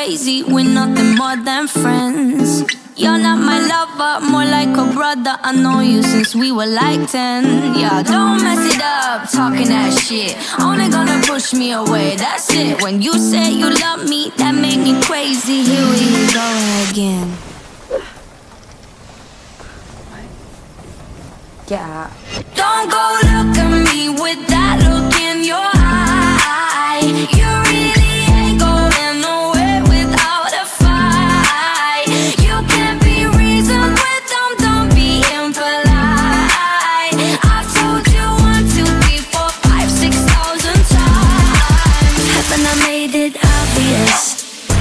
crazy, we're nothing more than friends. You're not my lover, more like a brother. I know you since we were like 10. Yeah, don't mess it up, talking that shit. Only gonna push me away, that's it. When you say you love me, that made me crazy. Here we go again. Yeah. Don't go look